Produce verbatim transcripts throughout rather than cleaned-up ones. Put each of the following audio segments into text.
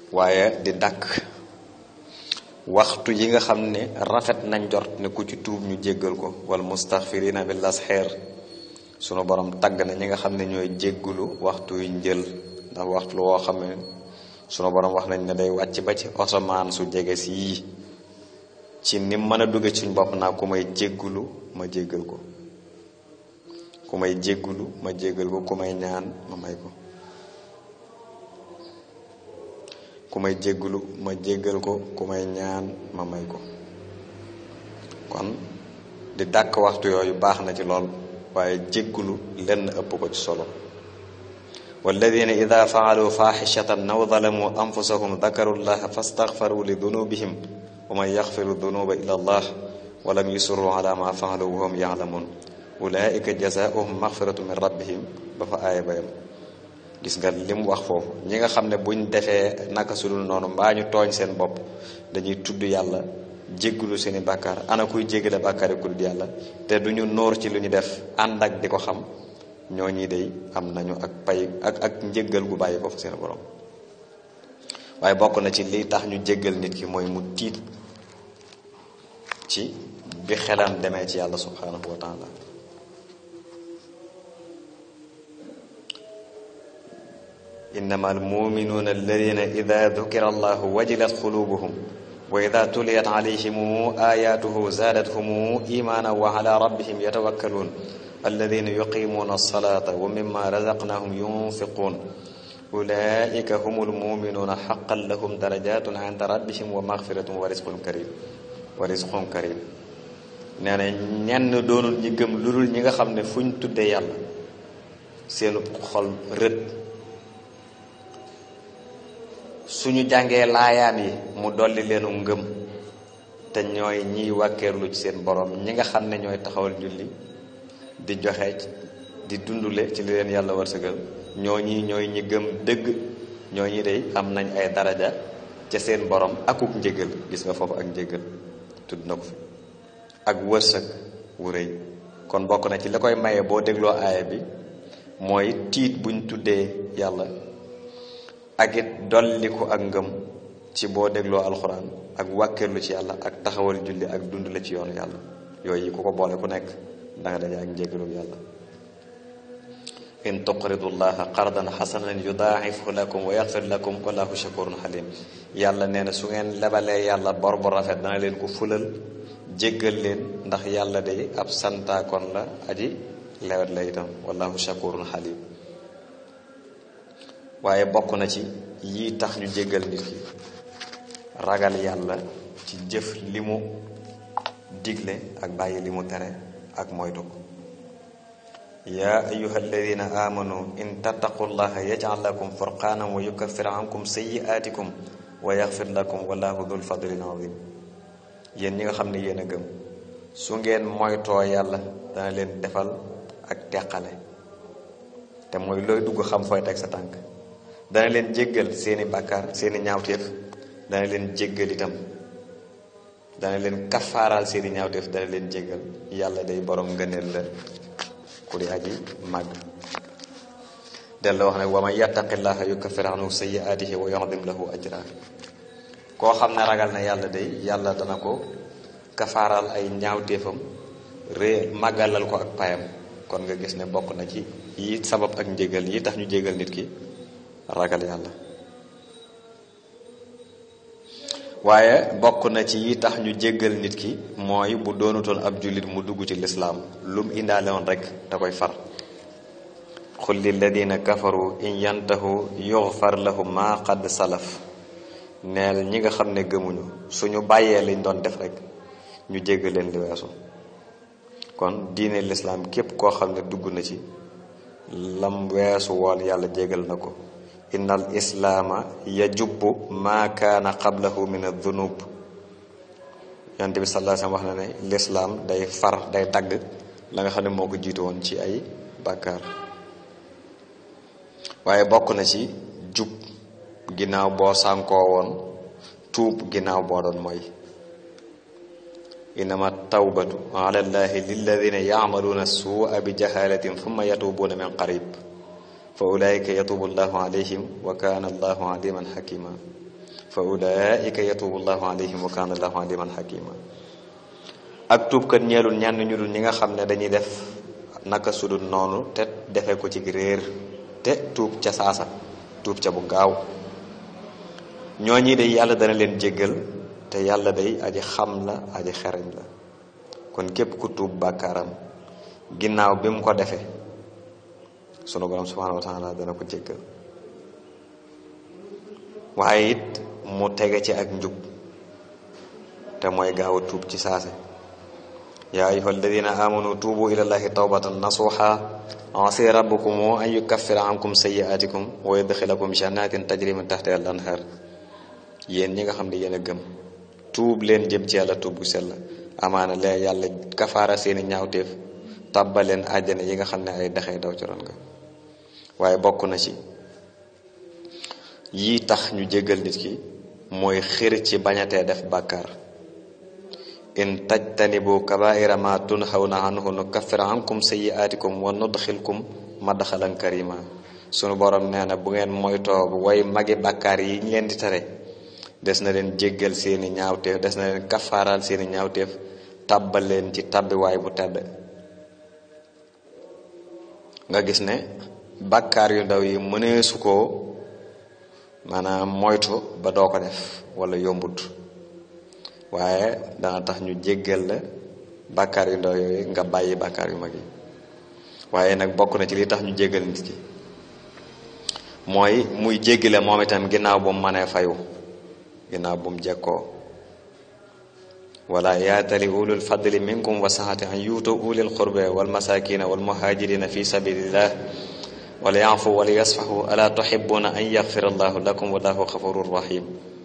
waaye di dàkk waxtu yi nga xam ne rafet nañ jort ne ku ci tuub ñu jéggal ko. wal mustaxfirina bil asxeer sunu borom tagg na ñi nga xam ne ñooy jéggulu waxtu yu njël ndax waxtu woo xam ne sunu borom wax nañ ne day wàcc ba ci asamaan su jege si yii ci ni mën a dugge suñ bopp naa ku may jéggulu ma jéggal ko ku may jéggulu ma jéggal ko ku may ñaan ma may ko ku may jéggulu ma jéggal ko ku may ñaan ma may ko kon di dàkk waxtu yooyu baax na ci lool waaye jéggulu lenn ëpp ko ci solo. walladina ida faalu faaxishatan aw zalamu anfusahum dakaru llaha fastaxfaru li dunubihim wa man yaxfiru dunuba illa allah wa lam yusirru ala ma faalu wa hum yaalamun ulaika jazaauhum maxfiratu min rabbihim ba fa aaya bayam. gis nga lim wax foofu ñi nga xam ne buñ defee naka sudul noonu mbaa ñu tooñ seen bopp dañuy tudd yàlla jéggulu seeni bàkkaar. ana kuy jéggale bàkkaar yi ku dul yàlla te duñu nóor ci lu ñu def ànd ak di ko xam ñoo ñi day am nañu ak pay ak ak njéggal gu bàyyi ko fa seen borom. waaye bokk na ci lii tax ñu jéggal nit ki mooy mu tiit ci bi xelam demee ci yàlla subhanahu wa taala. innama almuminuuna alladina ida dukira allahu wajilat qulubuhum wa ida tuliyat alayhim ayatuhu zaadathum imaana wa ala rabbihim yatawakkaluun alladina yuqimuuna alsalata wa mimma razaqnahum yunfiquun ulaika hum almuminuuna xaqan lahum darajatun inda rabbihim wa maxfiratun wa risqun karim wa risqun karim. nee na ñenn doonul ñi gëm lu dul ñi nga xam ne fu ñu tuddee yàlla seenu xol rët suñu jàngee laayaan yi mu dolli leenu ngëm te ñooy ñiy wàkkeerlu ci seen borom ñi nga xam ne ñooy taxawal julli di joxe di dundule ci li leen yàlla wërsëgal ñoo ñi ñooy ñi gëm dëgg ñoo ñi day am nañ ay daraja ca seen borom akuk njëgal. gis nga foofu ak njëgal tudd na ko fi ak wërsëg wu rëy. kon bokk na ci la koy maye boo dégloo aaya bi mooy tiit buñ tuddee yàlla ak it dolliku ak ngëm ci boo dégloo alxuraan ak wàkkeerlu ci yàlla ak taxawal julli ak dund la ci yoonu yàlla. yooyu yi ku ko boole ku nekk danga daje ak njéggalu yàlla. in tuqridu llaha qardan xasanan yudaaifu lakum wa yaxfir lakum wallahu shakurun xalim. yàlla nee na su ngeen lebalee yàlla bor bu rafet dana leen ko fulal jéggal leen ndax yàlla day ab santaakoon la aji lewet la itam wallahu shakurun xalim. waaye bokk na ci yii tax ñu jéggal nit ki ragal yàlla ci jëf li mu digle ak bàyyi li mu tere ak moytu ko. yaa ayuha alladina amanu in tattaqullaha yaj'al lakum furqanan wa yukaffir ankum sayyi'atikum wa yaxfir lakum wallahu dul fadlin azim. yéen ñi nga xam ne yéen a gëm su ngeen moytoo yàlla dana leen defal ak teqale te mooy looy dugg xam fooy teg sa tànk. dana leen jéggal seeni bàkkaar seeni ñaawteef dana leen jéggal itam dana leen kafaaral seeni ñaawteef dana leen jéggal. yàlla day borom ngëneel la ku di aji màgg. del la wax ne wa man yattaqillaha yukaffir anhu sayyi'atihi wa yu'zim lahu ajra. koo xam ne ragal na yàlla day yàlla dana ko kafaaral ay ñaawteefam ré màggalal ko ak payam. kon nga gis ne bokk na ci yi sabab ak njégal yi tax ñu jégal nit ki ragal yàlla. waaye bokk na ci yi tax ñu jéggal nit ki mooy bu doonutoon ab jullit mu dugg ci lislaam lu mu indaale woon rek da koy far. xul lilladina kafaru in yantahu yughfar lahum ma qad salaf. neel ñi nga xam ne gëmuñu suñu bàyyee liñ doon def rek ñu jéggal leen li weesu. kon diine lislaam képp koo xam ne dugg na ci lam weesu woon yàlla jéggal na ko. innal islaama yajubbu maa kaana qablahu min adunub. yonent bi sallallahu alayhi wasallam wax na ne lislaam day far day dagg la nga xam ne moo ko jiitu woon ci ay bàkkaar. waaye bokk na ci jub ginnaaw boo sànkoo woon tuub ginnaaw boo doon mooy. innama tawbatu ala llahi lilladina yaamaluuna suua bi jahalatin thumma yatubuuna min qarib fa ulaika yatubu llahu alayhim wa kaana allahu aliman hakima. fa ulaika yatubu llahu alayhim wa kana allahu aliman hakima. ak tuub kat ñeelul ñenn ñu dul ñi nga xam ne dañuy def naka sudul noonu te defe ko ci réer te tuub ca saasa tuub ca bu gaaw. ñooñi day yàlla dana leen jéggal te yàlla day aji xam la aji xereñ la. kon képp ku tuub bàkkaaram ginnaaw bi mu ko defee sunu borom subhanahu wa taala dana ko jéggal. waaye it mu tege ci ak njub te mooy gaaw a tuub ci saase. yaa ayyuha alladina amanu tuubu ila llahi tawbatan nasuha asa rabbukum an yukaffira ankum sayyi'atikum wa yudkhilakum jannatin tajri min tahtiha al anhar. yéen ñi nga xam ne yéen a gëm tuub leen jëm ci yàlla tuub gu sell amaana lee yàlla kafaara seeni ñaawteef tàbbal leen àjjana yi nga xam ne ay dexee daw ci ron nga. waaye bokk na ci yii tax ñu jéggal nit ki mooy xir ci bañatee def bàkkaar. in tajtanibu kabaira ma tunhawna anhu nukaffir ankum sayyi'atikum wa nudxilkum madxalan karima. sunu borom nee na bu ngeen moytoo bu way magi bàkkaar yi ñu leen di tere des na leen jéggal seeni ñaawteef des na leen kafaaral seeni ñaawteef tàbbal leen ci tàbbiwaay bu tedd. nga gis ne bàkkaar yu ndaw yi mëneesu koo maanaam moytu ba doo ko def wala yombut waaye dana tax ñu jéggal la bàkkaar yu ndaw yooyu nga bàyyi bàkkaar yu mag yi. waaye nag bokk na ci li tax ñu jéggal nit ki mooy muy jéggale moom itam ginnaaw bu mu mënee fayu ginnaaw bu mu jekkoo. wala yaatali ulul fadli minkum wa saxati an yuutu ulil qurbe wal masakina wal muhajirina fi sabilillah wala yaafu wala yasfahu ala tuhibbuna an yaxfira allahu lakum wallahu xafurur rahim.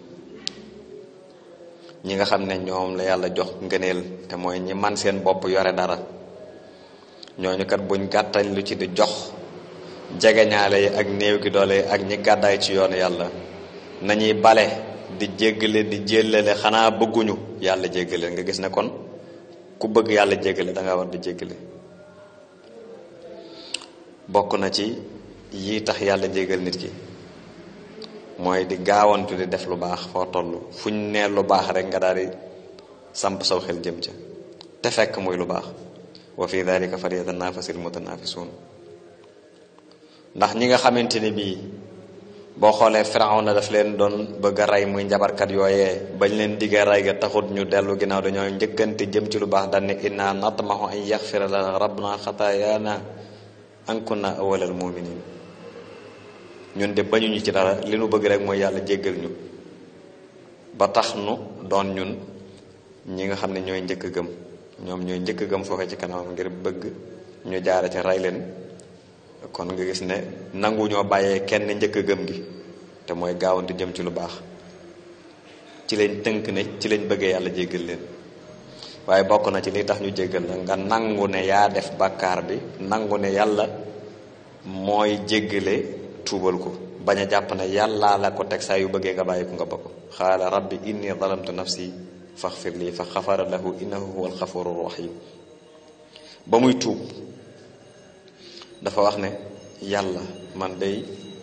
ñi nga xam ne ñoom la yàlla jox ngëneel te mooy ñi man seen bopp yore dara ñooñu kat buñ gàttañ lu ci di jox jegeñaale yi ak néew gi doole yi ak ñi gàddaay ci yoonu yàlla nañuy bale di jéggale di jéllale xanaa bëgguñu yàlla jéggale. nga gis ne kon ku bëgg yàlla jéggale da nga war di jéggale. bokk na ci yii tax yàlla jéggal nit ki mooy di gaawantu di def lu baax foo toll fuñ nee lu baax rek nga daal di samp saw xel jëm ca te fekk muy lu baax. wa fi dalika falyatanafasil mutanafisun. ndax ñi nga xamante ni bii boo xoolee Firawna daf leen doon bëgg a rey muy njabarkat yooyee bañ leen diggee rey ga taxut ñu dellu ginnaaw dañoo njëkkante jëm ci lu baax dañ ne inna natmahu an yaxfira lana rabbuna xataayana an kunna awwalal muminin. ñun de bañuñu ci dara li nu bëgg rek mooy yàlla jéggal ñu ba tax nu doon ñun ñi nga xam ne ñooy njëkk a gëm. ñoom ñooy njëkk a gëm foofee ci kanamam ngir bëgg ñu jaare ci rey leen. kon nga gis ne nangu ñoo bàyyee kenn njëkk a gëm gi te mooy gaawante jëm ci lu baax ci lañ tënk ne ci lañ bëggee yàlla jéggal leen. waaye bokk na ci li tax ñu jéggal la nga nangu ne yaa def bàkkaar bi nangu ne yàlla mooy jéggale tuubal ko bañ a jàpp ne yàllaa la ko teg saa yu bëggee nga bàyyi ko nga ba ko. xaala rabbi inni zalamtu nafsi faxfir lii fa xafara lahu innahu huwal xafurur rahim. ba muy tuub dafa wax ne yàlla man day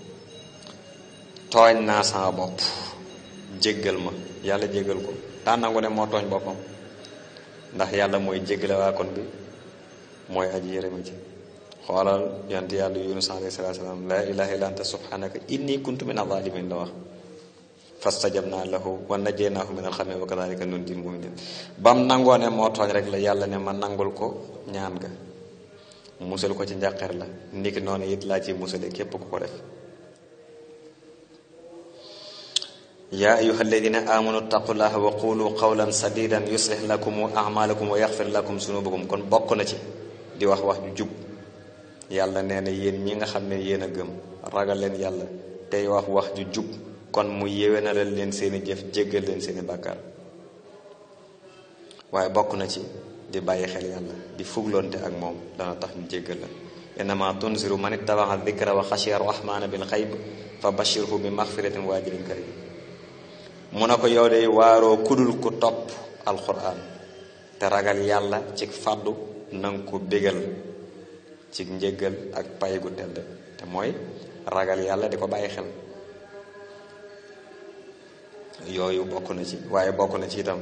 tooñ naa sama bopp jéggal ma yàlla jéggal ko daa nangu ne moo tooñ boppam ndax yàlla mooy jéggale waa kon bi mooy aji yërëmi ci. xoolal yonent yàlla Yunus alayhi salaatu wa salaam laa ilaaha illa anta subhanaka inni kuntu mina zalimin la wax fastajabna lahu wa najjaynaahu minal ghammi wa kadhalika nunjil mu'minin. bam nangoo ne moo tooñ rek la yàlla ne ma nangul ko ñaan ga musal ko ci njàqar la niki noonu it laa ci musale képp ku ko def. yaa ayyuha alladina amanu taqullaha wa qulu qawlan sadidan yuslih lakum a'malakum wa yaghfir lakum sunubakum. kon bokk na ci di wax wax ju jub. yàlla nee na yéen ñi nga xam ne yéen a gëm ragal leen yàlla tey wax wax ju jub kon mu yéwénalal leen seeni jëf jéggal leen seeni bàkkaar. waaye bokk na ci di bàyyi xel yàlla di fugloonte ak moom dana tax ñu jéggal la. innama tunziru man ittaba'a dhikra wa xashiya rahmana bil xayb fa bashirhu bi maxfiratin wa ajrin karim. mu ne ko yow de waaroo kudul ku topp alquran te ragal yàlla ci fàddu nanga ko bégal ci njéggal ak pay gu tedd te mooy ragal yàlla di ko bàyyi xel. yooyu bokk na ci. waaye bokk na ci itam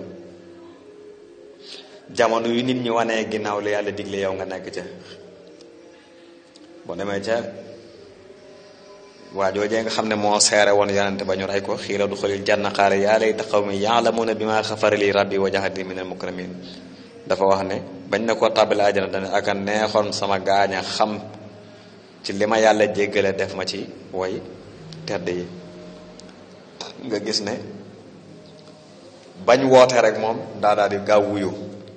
jamono yu nit ñi wanee ginnaaw la yàlla digle yow nga nekk ca. boo demee ca waa joojee nga xam ne moo seere woon yonente ba ñu rey ko xiila du xulil janna qaala yaa layta qawmi ya'lamuuna bimaa xafara li rabbi wa ja'alanii minal mukramiin. dafa wax ne bañ na koo tàbbale àjjana dane aka neexoon sama gaaña xam ci li ma yàlla jéggale def ma ci way tedd yi. nga gis ne bañ woote rek moom daa daal di gaaw wuyu.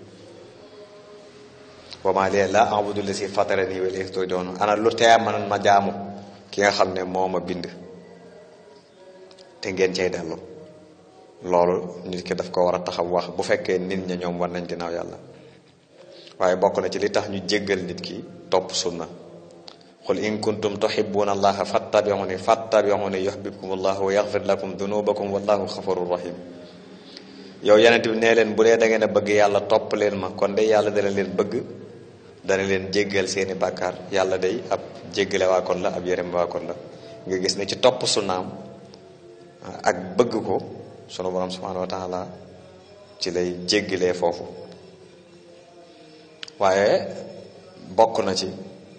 wa maa liya laa a'budu llazii fataranii wa ilayhi turja'uun ana lu tee man ma jaamu ki nga xam ne moo ma bind te ngeen cay dellu. loolu nit ki daf ko war a taxaw wax bu fekkee nit ña ñoom war nañ ginnaaw yàlla. waaye bokk na ci li tax ñu jéggal nit ki topp sunna. qul in kuntum tuhibbuuna allaha fattabi'uuni fattabi'uuni yuhbibkumullahu wa yaghfir lakum dunubakum wallahu ghafurur rahim. yow yonent bi nee leen bu dee da ngeen a bëgg yàlla topp leen ma kon de yàlla dana leen bëgg dana leen jéggal seeni bàkkaar. yàlla day ab jéggale waa kon la ab yërëm waa kon la. nga gis ne ci topp sunnaam ak bëgg ko sunu borom subhanahu wa taala ci lay jéggalee foofu. waaye bokk na ci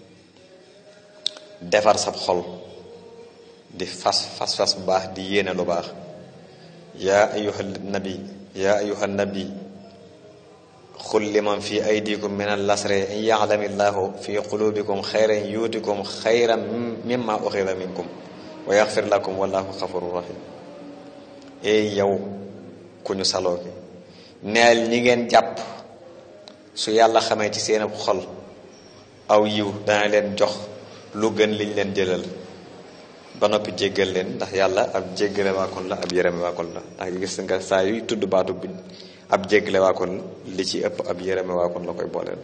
defar sab xol di fas fas fas bu baax di yéene lu baax. yaa ayyuhan nabi yaa ayyuhan nabi xul liman fi aydikum min al-lasri in ya'lami llahu fi qulubikum xayran yuutikum xayran mimma uxida minkum wa yaxfir lakum wallahu xafurur rahim. ey yow ku ñu saloo ki neel ñi ngeen jàpp su yàlla xamee ci seen xol aw yiw dana leen jox lu gën liñ leen jëlal ba noppi jéggal leen ndax yàlla ab jéggale waakoon la ab yërëme waakoon la. ndax gis nga saa yuy tudd baatu bi ab jéggale waakoon li ci ëpp ab yërëme waakoon la koy booleel.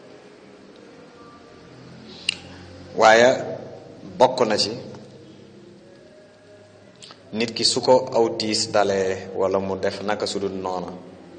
waaye bokk na ci nit ki su ko aw tiis dalee wala mu def naka su dul noona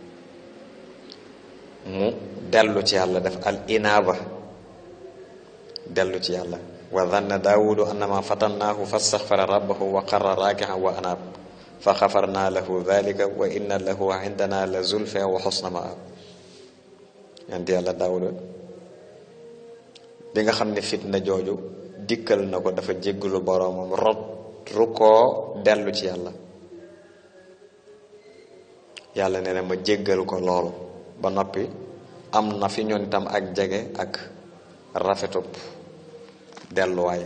mu dellu ci yàlla def al inaaba dellu ci yàlla. wa dhanna daawudu annama fatannaahu fastaghfara rabbahu wa qarra raaki'an wa anaab fa xafarnaa lahu dhalika wa inna lahu indana la zulfa wa husna maab. yonent yàlla daawuda bi nga xam ne fitna jooju dikkal na ko dafa jéggalu boroomam rot rukkoo dellu ci yàlla. yàlla nee na ma jéggal ko loolu ba noppi am na fi ñoon itam ak jege ak rafetub delluwaay.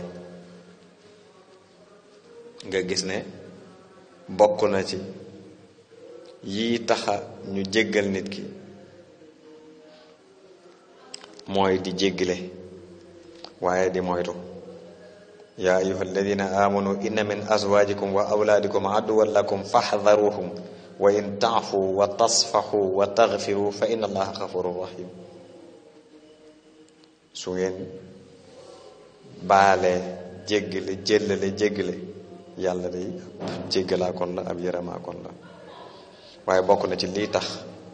nga gis ne bokk na ci yii taxa ñu jéggal nit ki mooy di jéggale waaye di moytu. yaa ayyuha alladina amanu inna min azwajikum wa awlaadikum aduwwan lakum fahdharuhum wa in taafu wa tasfaxu wa taghfiru fa inna allaha ghafurur rahim. su ngeen baale jéggale jéllale jéggale yàlla day ab jéggalaa kon la ab yërëmaa kon la. waaye bokk na ci lii tax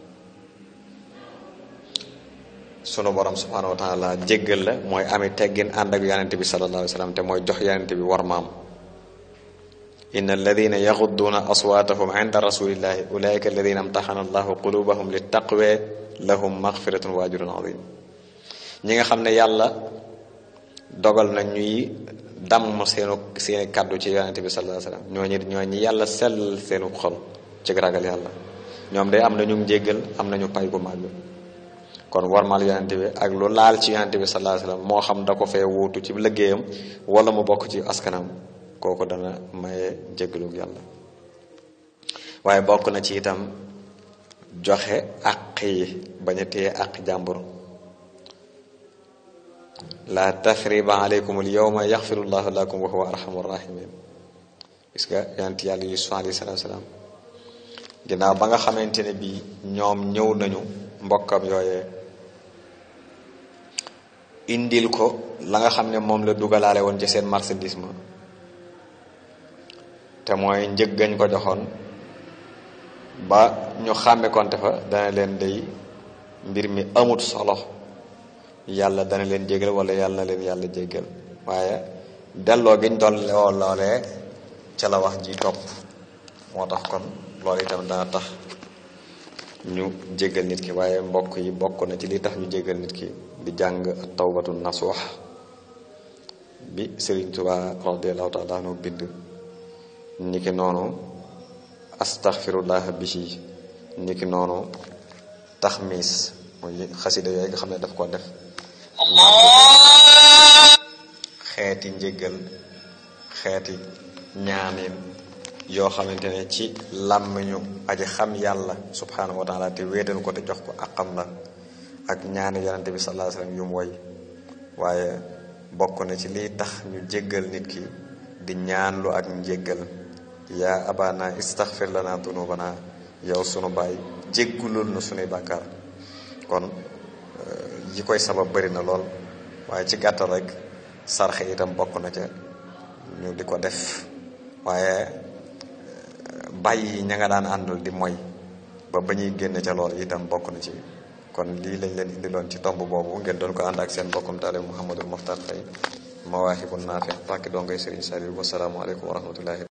sunu borom subhanahu wa taala jéggal la mooy ami teggin ànd ak yonente bi sallallahu alayhi wa sallam te mooy jox yonente bi war maam. inna alladina yaxudduuna aswaatahum inda rasulillahi ulaika alladina amtaxana allahu qulubahum li taqwa lahum maxfiratun wa ajrun azim. ñi nga xam ne yàlla dogal na ñuy damm seenu seeni kàddu ci yonente bi sallallahu alayhi wa sallam ñooñu ñooñu yàlla sell seenu xol ci ragal yàlla ñoom day am nañu njéggal am nañu pay gu màgg. kon warmal yonente bi ak lu laal ci yonente bi sallallahu alayhi wa sallam moo xam da ko fee wuutu ci liggéeyam wala mu bokk ci askanam kooku dana maye jéggalug yàlla. waaye bokk na ci itam joxe àq yi bañ a téye àq jàmbur. la tathriba alaykum al yawma yaxfiru llahu lakum wa huwa arhamur rahimin. gis nga yonent yàlla Yusuf alayhi salaatu salaam ginnaaw ba nga xamante ne bii ñoom ñëw nañu mbokkam yooyee indil ko la nga xam ne moom la dugalaale woon ci seen marchandise ma te mooy njëg gañ ko joxoon ba ñu xàmme konte fa dana leen day mbir mi amut solo yàlla dana leen jéggal wala yàlla na leen yàlla jéggal. waaye delloo giñ doon loo loolee ca la wax ji topp moo tax kon loolu itam dana tax ñu jéggal nit ki. waaye mbokk yi bokk na ci li tax ñu jéggal nit ki di jàng tawbatu nasuux bi Sëriñ Tuubaa radiyallahu taala anhu bind, niki noonu astaghfirullah bi ci niki noonu taxmiis muy xasida yooyu nga xam ne daf ko def xeeti njéggal xeeti ñaanin yoo xamante ne ci làmmiñu aji xam yàlla subhanahu wa taala te wéetal ko te jox ko àqam la, ak ñaani yonente bi sallallahu alayhi wasallam yu mu woy. waaye bokk na ci liy tax ñu jéggal nit ki di ñaanlu ak njéggal. yaa abana istaghfir lana dunubana, yow sunu baay jéggulul na sunuy bàkkaar. kon yi koy sabab bari na lool, waaye ci gàttal rek sarxe itam bokk na ca ñu di ko def. waaye bàyyi ña nga daan àndul di moy ba ba ñuy génn ca lool itam bokk na ci. kon lii lañ leen indiloon ci tomb boobu, ngeen doon ko ànd ak seen mbokkum taalibe Mouhamadul Mokhtar Faye, Mawahibun Nafi, pàkki dongay Serigne Saliou. Wasalaamu aleykum wa rahmatullahi